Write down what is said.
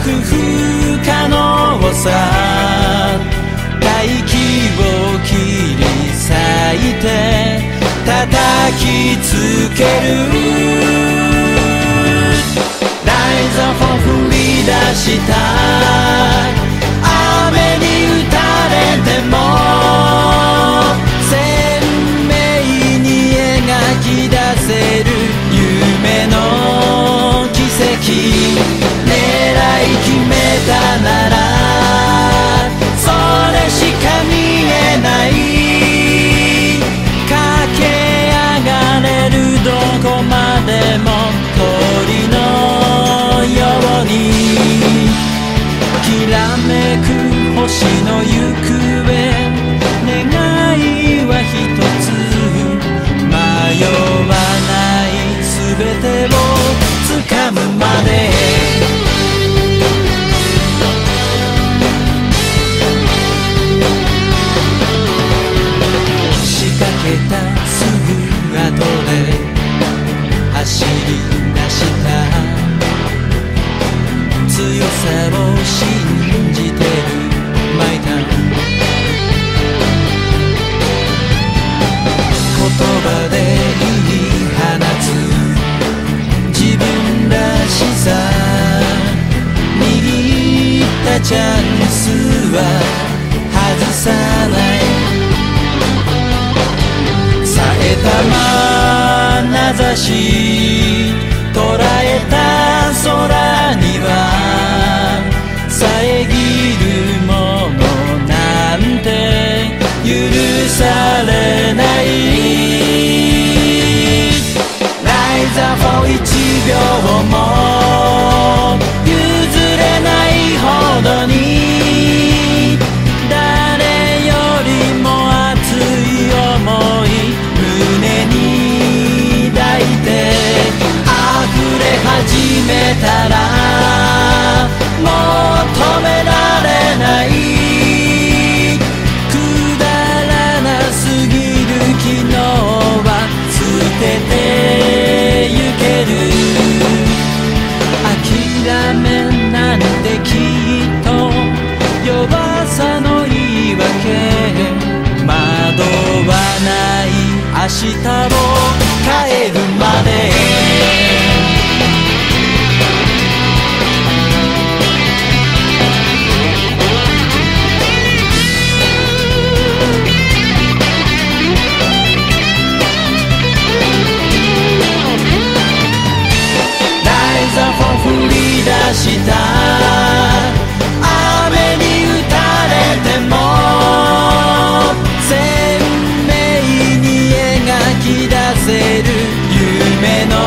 不可能さ、大気を切り裂いて叩きつける。ライザーフォー振り出した雨に打たれても鮮明に描き出せる夢の奇跡。狙い決めたならそれしか見えない。駆け上がれるどこまでも鳥のようにきらめく星の行方。願いは一つ、迷わないすべてを掴むまで。仕掛けたすぐ後で走り出した強さを信じてるマイタウン。言葉で言い放つ自分らしさ。握ったチャンスは外さない。冴えた眼差し捉えた空には遮るものなんて許されない。ライザーフォー1秒も譲れないほどに誰よりも熱い想い胸に抱いて溢れ始めたらもう止められない。くだらなすぎる昨日は捨ててゆける。諦めなんてきっと弱さの言い訳。惑わない明日を変えるまで。降り出した雨に打たれても鮮明に描き出せる夢の